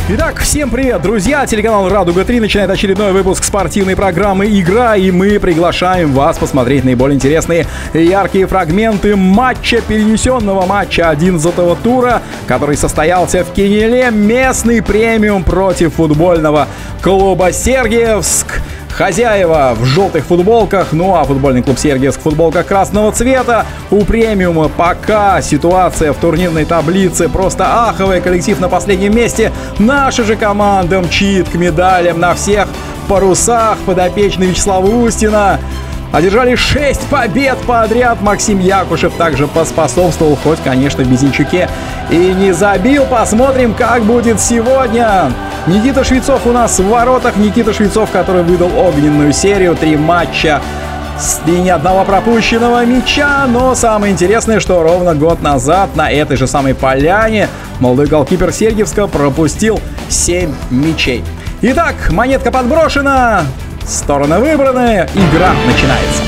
Итак, всем привет, друзья! Телеканал «Радуга-3» начинает очередной выпуск спортивной программы «Игра», и мы приглашаем вас посмотреть наиболее интересные и яркие фрагменты матча, перенесенного матча 11-го тура, который состоялся в Кинеле. Местный премиум против футбольного клуба «Сергиевск». Хозяева в желтых футболках, ну а футбольный клуб «Сергиевск» в футболках красного цвета. У премиума пока ситуация в турнирной таблице просто аховая. Коллектив на последнем месте. Наша же команда мчит к медалям на всех парусах. Подопечный Вячеслава Устина одержали 6 побед подряд. Максим Якушев также поспособствовал, хоть, конечно, в Безенчуке и не забил. Посмотрим, как будет сегодня. Никита Швецов у нас в воротах. Никита Швецов, который выдал огненную серию. 3 матча и ни одного пропущенного мяча. Но самое интересное, что ровно год назад на этой же самой поляне молодой голкипер Сергиевска пропустил 7 мячей. Итак, монетка подброшена. Стороны выбраны. Игра начинается.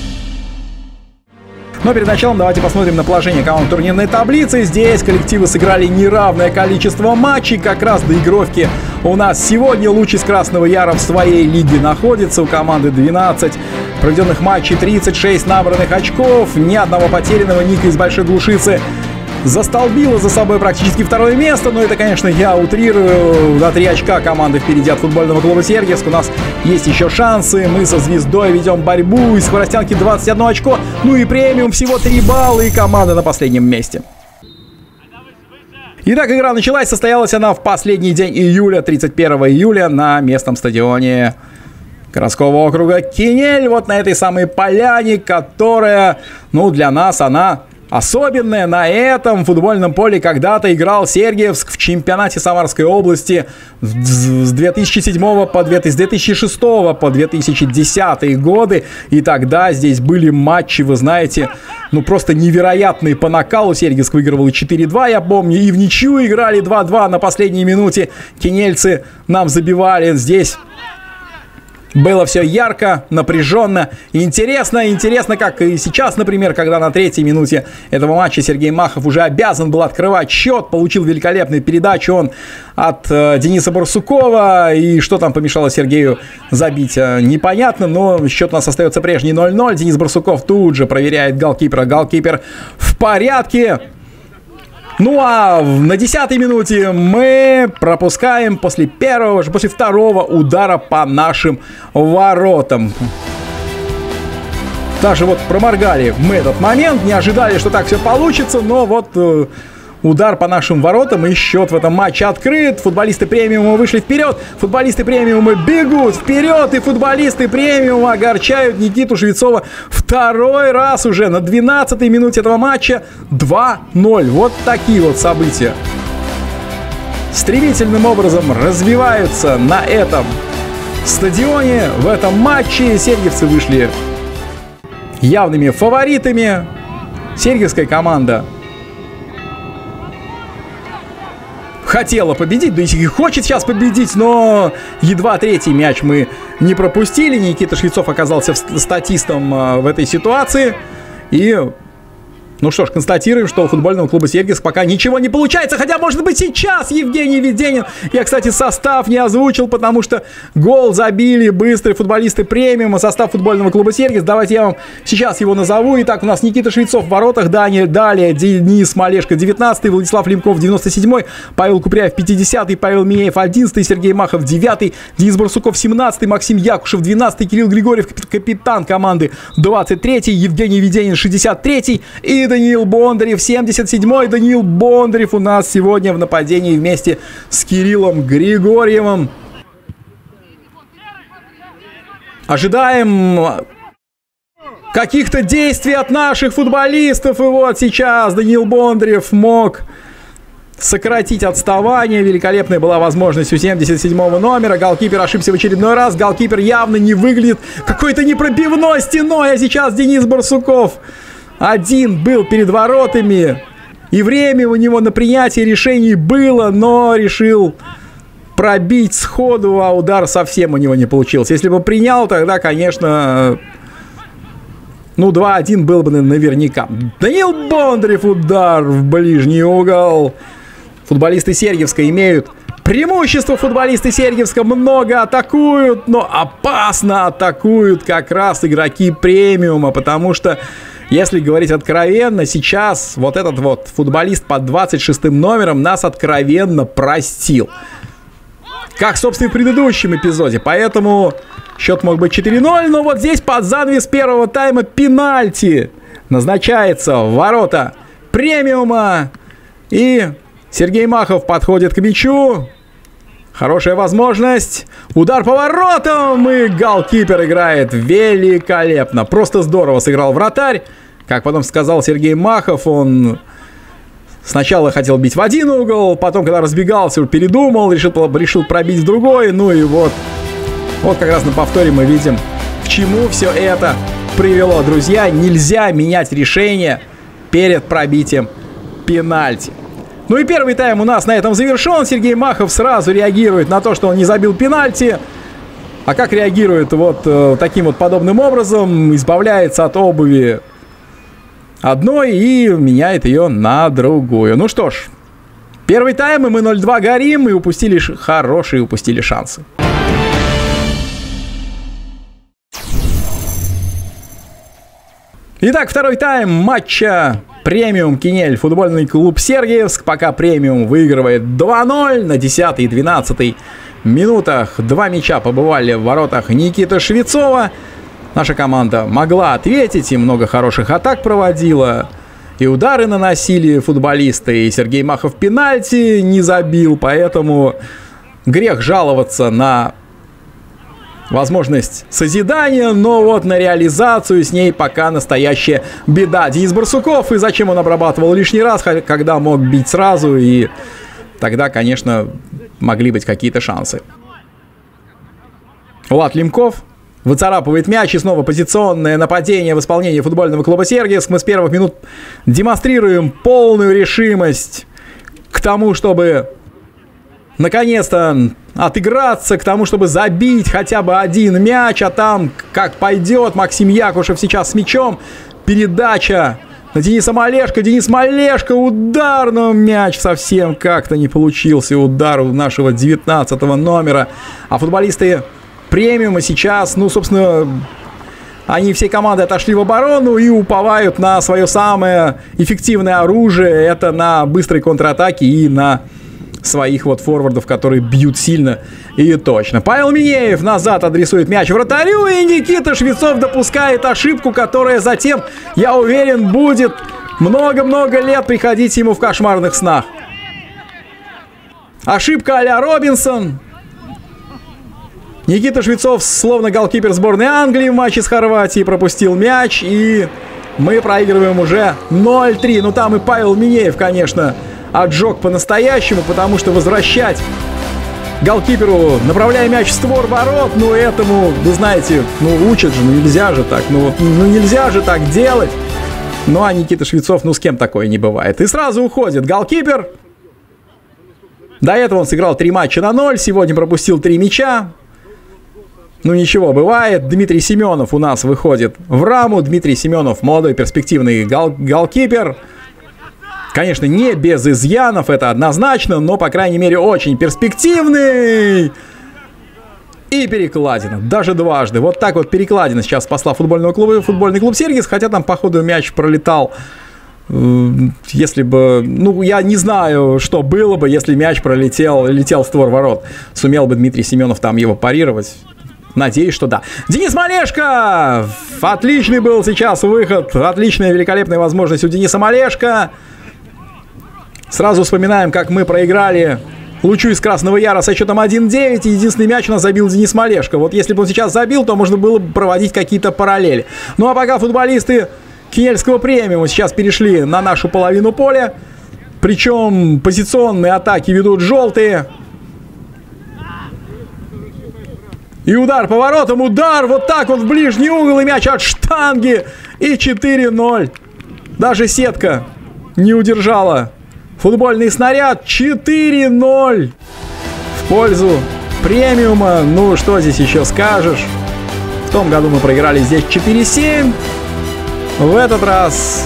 Но перед началом давайте посмотрим на положение команд турнирной таблицы. Здесь коллективы сыграли неравное количество матчей. Как раз доигровки у нас сегодня. Луч из Красного Яра в своей лиге находится. У команды 12 проведенных матчей, 36 набранных очков. Ни одного потерянного. Ника из Большой Глушицы застолбила за собой практически второе место. Но это, конечно, я утрирую. На 3 очка команды впереди от футбольного клуба «Сергиевск». У нас есть еще шансы. Мы со «Звездой» ведем борьбу. Из «Хворостянки» 21 очко. Ну и премиум всего 3 балла. И команда на последнем месте. Итак, игра началась. Состоялась она в последний день июля, 31 июля, на местном стадионе городского округа Кинель. Вот на этой самой поляне, которая, ну, для нас она особенная. На этом футбольном поле когда-то играл Сергиевск в чемпионате Самарской области с 2007 по 2006 по 2010 годы. И тогда здесь были матчи, вы знаете, ну просто невероятные по накалу. Сергиевск выигрывал и 4-2, я помню, и в ничью играли 2-2 на последней минуте. Кинельцы нам забивали. Здесь было все ярко, напряженно, интересно, как и сейчас, например, когда на 3-й минуте этого матча Сергей Махов уже обязан был открывать счет, получил великолепную передачу он от Дениса Барсукова, и что там помешало Сергею забить, непонятно, но счет у нас остается прежний 0-0, Денис Барсуков тут же проверяет голкипера, голкипер в порядке. Ну а на 10-й минуте мы пропускаем после второго удара по нашим воротам. Даже вот проморгали мы этот момент, не ожидали, что так все получится, но вот удар по нашим воротам и счет в этом матче открыт. Футболисты премиума вышли вперед, футболисты премиума бегут вперед, и футболисты премиума огорчают Никиту Швецова второй раз уже на 12-й минуте этого матча. 2-0. Вот такие вот события стремительным образом развиваются на этом стадионе. В этом матче сергиевцы вышли явными фаворитами. Сергиевская команда хотела победить, да и хочет сейчас победить, но едва 3-й мяч мы не пропустили. Никита Швецов оказался статистом в этой ситуации. И, ну что ж, констатируем, что у футбольного клуба «Сергиевск» пока ничего не получается. Хотя, может быть, сейчас Евгений Веденин. Я, кстати, состав не озвучил, потому что гол забили быстрые футболисты премиума. Состав футбольного клуба «Сергиевск». Давайте я вам сейчас его назову. Итак, у нас Никита Швецов в воротах. Далее Денис Малешко 19-й, Владислав Лемков 97-й, Павел Купряев 50-й, Павел Минеев 11-й, Сергей Махов 9-й, Денис Барсуков 17-й, Максим Якушев 12-й, Кирилл Григорьев, капитан команды 23-й, Евгений Веденин 63-й и Даниил Бондарев 77-й. Даниил Бондарев у нас сегодня в нападении вместе с Кириллом Григорьевым. Ожидаем каких-то действий от наших футболистов. И вот сейчас Даниил Бондарев мог сократить отставание. Великолепная была возможность у 77-го номера. Голкипер ошибся в очередной раз. Голкипер явно не выглядит какой-то непробивной стеной. А сейчас Денис Барсуков один был перед воротами. И время у него на принятие решений было, но решил пробить сходу, а удар совсем у него не получился. Если бы принял, тогда, конечно, ну, 2-1 был бы наверняка. Даниил Бондарев, удар в ближний угол. Футболисты Сергиевска имеют Преимущество футболисты Сергиевска, много атакуют, но опасно атакуют как раз игроки премиума, потому что, если говорить откровенно, сейчас вот этот вот футболист под 26-м номером нас откровенно простил. Как, собственно, и в предыдущем эпизоде, поэтому счет мог быть 4-0, но вот здесь под занавес первого тайма пенальти назначается в ворота премиума, и Сергей Махов подходит к мячу. Хорошая возможность. Удар по воротам. И голкипер играет великолепно. Просто здорово сыграл вратарь. Как потом сказал Сергей Махов, он сначала хотел бить в один угол, потом, когда разбегался, передумал, решил пробить в другой. Ну и вот как раз на повторе мы видим, к чему все это привело. Друзья, нельзя менять решение перед пробитием пенальти. Ну и первый тайм у нас на этом завершен. Сергей Махов сразу реагирует на то, что он не забил пенальти. А как реагирует вот таким вот подобным образом? Избавляется от обуви одной и меняет ее на другую. Ну что ж, первый тайм, и мы 0-2 горим, и упустили шансы. Итак, второй тайм матча премиум Кинель, футбольный клуб Сергиевск. Пока премиум выигрывает 2-0 на 10 и 12 минутах. Два мяча побывали в воротах Никиты Швецова. Наша команда могла ответить, и много хороших атак проводила. И удары наносили футболисты, и Сергей Махов пенальти не забил. Поэтому грех жаловаться на возможность созидания, но вот на реализацию с ней пока настоящая беда. Денис Барсуков, и зачем он обрабатывал лишний раз, когда мог бить сразу, и тогда, конечно, могли быть какие-то шансы. Влад Лемков выцарапывает мяч, и снова позиционное нападение в исполнении футбольного клуба Сергиевск. Мы с первых минут демонстрируем полную решимость к тому, чтобы наконец-то отыграться, к тому, чтобы забить хотя бы один мяч, а там как пойдет. Максим Якушев сейчас с мячом. Передача на Дениса Малешко. Денис Малешко, удар, но мяч совсем как-то не получился. Удар у нашего 19 номера. А футболисты премиума сейчас, ну, собственно, они всей командой отошли в оборону и уповают на свое самое эффективное оружие. Это на быстрой контратаке и на своих вот форвардов, которые бьют сильно и точно. Павел Минеев назад адресует мяч вратарю, и Никита Швецов допускает ошибку, которая затем, я уверен, будет много-много лет приходить ему в кошмарных снах. Ошибка а-ля Робинсон. Никита Швецов, словно голкипер сборной Англии в матче с Хорватией, пропустил мяч, и мы проигрываем уже 0-3. Ну там и Павел Минеев, конечно, отжег по-настоящему, потому что возвращать голкиперу, направляя мяч в створ ворот, ну этому, вы знаете, ну учат же, ну нельзя же так, ну нельзя же так делать. Ну а Никита Швецов, ну с кем такое не бывает. И сразу уходит голкипер. До этого он сыграл 3 матча на 0, сегодня пропустил 3 мяча. Ну ничего, бывает. Дмитрий Семенов у нас выходит в раму. Дмитрий Семенов, молодой перспективный голкипер. Конечно, не без изъянов, это однозначно, но, по крайней мере, очень перспективный. И перекладина, даже дважды. Вот так вот перекладина сейчас спасла футбольный клуб Сергиевск, хотя там, по ходу, мяч пролетал. Если бы, ну, я не знаю, что было бы, если мяч летел в створ ворот. Сумел бы Дмитрий Семенов там его парировать? Надеюсь, что да. Денис Малешко! Отличный был сейчас выход. Отличная, великолепная возможность у Дениса Малешко. Сразу вспоминаем, как мы проиграли Лучу из Красного Яра со счетом 1-9. И единственный мяч у нас забил Денис Малешко. Вот если бы он сейчас забил, то можно было бы проводить какие-то параллели. Ну а пока футболисты Кинельского премиума сейчас перешли на нашу половину поля. Причем позиционные атаки ведут желтые. И удар по воротам, удар вот так вот в ближний угол, и мяч от штанги. И 4-0. Даже сетка не удержала футбольный снаряд. 4-0 в пользу премиума. Ну, что здесь еще скажешь? В том году мы проиграли здесь 4-7. В этот раз,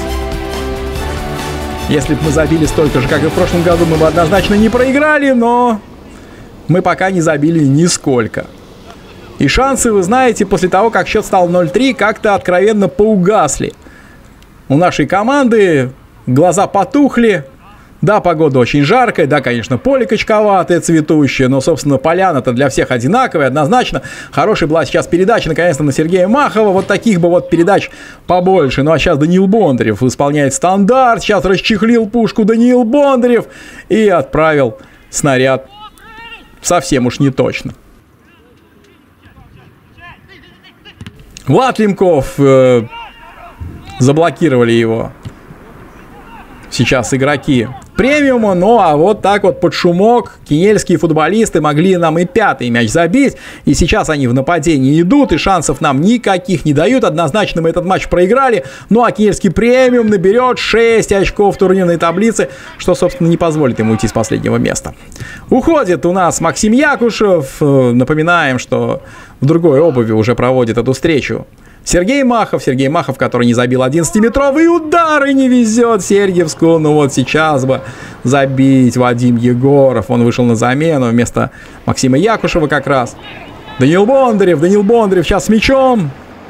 если бы мы забили столько же, как и в прошлом году, мы бы однозначно не проиграли, но мы пока не забили нисколько. И шансы, вы знаете, после того, как счет стал 0-3, как-то откровенно поугасли. У нашей команды глаза потухли. Да, погода очень жаркая, да, конечно, поле качковатое, цветущее, но, собственно, поляна-то для всех одинаковая, однозначно. Хорошая была сейчас передача, наконец-то, на Сергея Махова. Вот таких бы вот передач побольше. Ну, а сейчас Даниил Бондарев исполняет стандарт. Сейчас расчехлил пушку Даниил Бондарев и отправил снаряд совсем уж не точно. Влад Лемков, заблокировали его сейчас игроки премиума. Ну а вот так вот под шумок кинельские футболисты могли нам и пятый мяч забить. И сейчас они в нападении идут, и шансов нам никаких не дают. Однозначно мы этот матч проиграли. Ну а кинельский премиум наберет 6 очков в турнирной таблице, что, собственно, не позволит ему уйти с последнего места. Уходит у нас Максим Якушев. Напоминаем, что в другой обуви уже проводит эту встречу Сергей Махов, который не забил 11-метровый удар и не везет Сергиевску. Ну вот сейчас бы забить Вадим Егоров. Он вышел на замену вместо Максима Якушева как раз. Даниил Бондарев сейчас с мячом.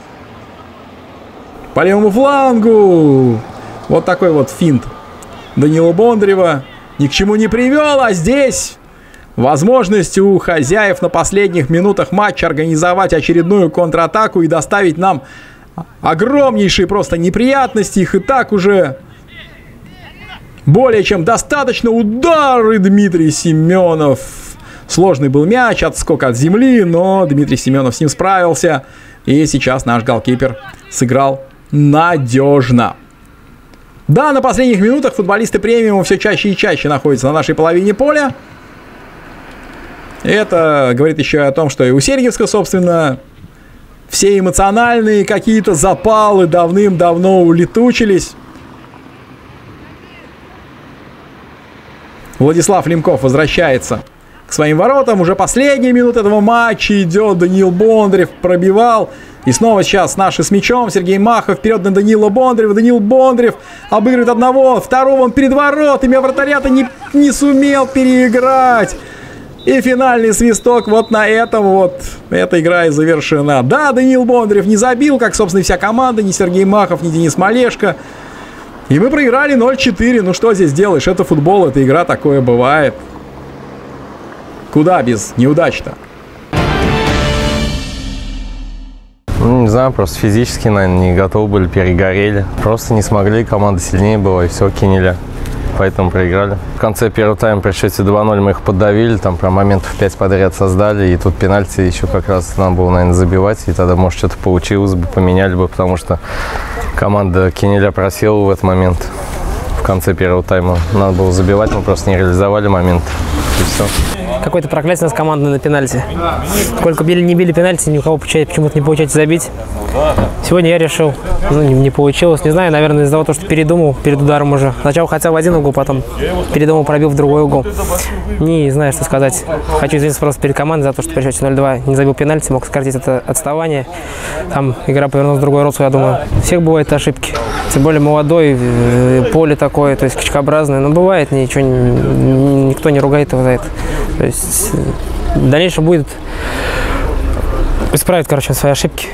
По левому флангу. Вот такой вот финт Даниила Бондарева ни к чему не привел, а здесь возможность у хозяев на последних минутах матча организовать очередную контратаку и доставить нам огромнейшие просто неприятности. Их и так уже более чем достаточно. Удар, и Дмитрий Семенов. Сложный был мяч, отскок от земли, но Дмитрий Семенов с ним справился. И сейчас наш голкипер сыграл надежно. Да, на последних минутах футболисты премиума все чаще и чаще находятся на нашей половине поля. Это говорит еще о том, что и у Сергиевска, собственно, все эмоциональные какие-то запалы давным-давно улетучились. Владислав Лемков возвращается к своим воротам. Уже последние минуты этого матча идет. Даниил Бондарев пробивал. И снова сейчас наши с мячом. Сергей Махов вперед на Даниила Бондарева. Даниил Бондарев обыгрывает одного. Второго он перед воротами. А вратаря-то не сумел переиграть. И финальный свисток вот на этом вот. Эта игра и завершена. Да, Даниил Бондарев не забил, как, собственно, и вся команда. Ни Сергей Махов, ни Денис Малешко. И мы проиграли 0-4. Ну что здесь делаешь? Это футбол, это игра, такое бывает. Куда без неудач-то? Ну, не знаю, просто физически, наверное, не готовы были, перегорели. Просто не смогли, команда сильнее была, и все, кинули. Поэтому проиграли. В конце первого тайма при счете 2-0 мы их поддавили, там прям моментов 5 подряд создали, и тут пенальти еще как раз нам было, наверное, забивать, и тогда, может, что-то получилось бы, поменяли бы, потому что команда Кинеля просела в этот момент. В конце первого тайма надо было забивать, мы просто не реализовали момент, и все. Какое-то проклятие у нас командное на пенальти. Сколько били, не били пенальти, ни у кого почему-то не получается забить. Сегодня я решил, не получилось. Не знаю, наверное, из-за того, что передумал перед ударом уже. Сначала хотел в один угол, потом передумал, пробил в другой угол. Не знаю, что сказать. Хочу извиниться просто перед командой за то, что при счете 0-2 не забил пенальти, мог сократить это отставание. Там игра повернулась в другой русло, я думаю. У всех бывают ошибки. Тем более молодой, поле такое, то есть качкообразное. Но бывает, ничего, никто не ругает его за это. То есть в дальнейшем будет исправить, свои ошибки.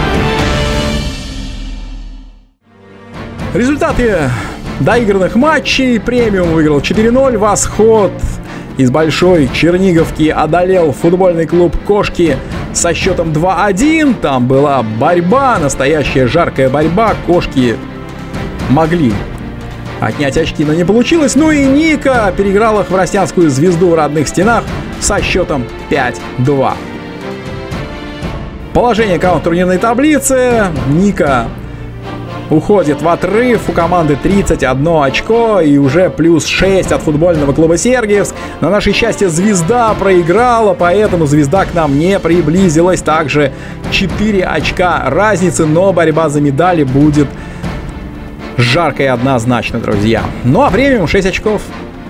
Результаты доигранных матчей. Премиум выиграл 4-0. Восход из Большой Черниговки одолел футбольный клуб «Кошки» со счетом 2-1. Там была борьба, настоящая жаркая борьба. Кошки могли отнять очки, но не получилось. Ну и Ника переиграла Хворостянскую Звезду в родных стенах со счетом 5-2. Положение команд в турнирной таблице. Ника уходит в отрыв. У команды 31 очко и уже плюс 6 от футбольного клуба Сергиевск. На наше счастье, Звезда проиграла, поэтому Звезда к нам не приблизилась. Также 4 очка разницы, но борьба за медали будет жарко и однозначно, друзья. Ну а премиум 6 очков.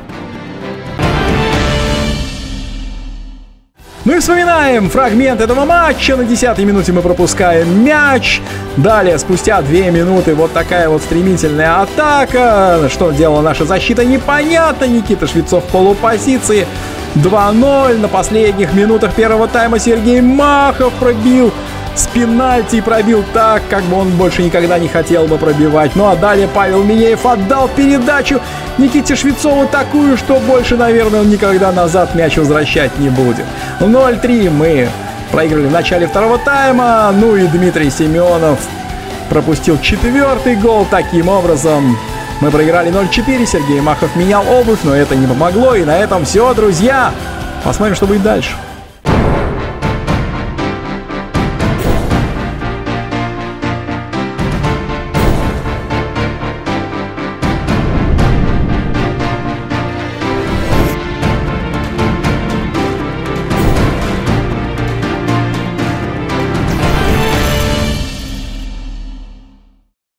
Ну и вспоминаем фрагмент этого матча. На 10-й минуте мы пропускаем мяч. Далее, спустя 2 минуты, вот такая вот стремительная атака. Что делала наша защита, непонятно. Никита Швецов в полупозиции. 2-0. На последних минутах первого тайма Сергей Махов пробил с пенальти и пробил так, как бы он больше никогда не хотел бы пробивать. Ну а далее Павел Минеев отдал передачу Никите Швецову такую, что больше, наверное, он никогда назад мяч возвращать не будет. 0-3 мы проиграли в начале второго тайма. Ну и Дмитрий Семенов пропустил 4-й гол. Таким образом мы проиграли 0-4. Сергей Махов менял обувь, но это не помогло. И на этом все, друзья. Посмотрим, что будет дальше.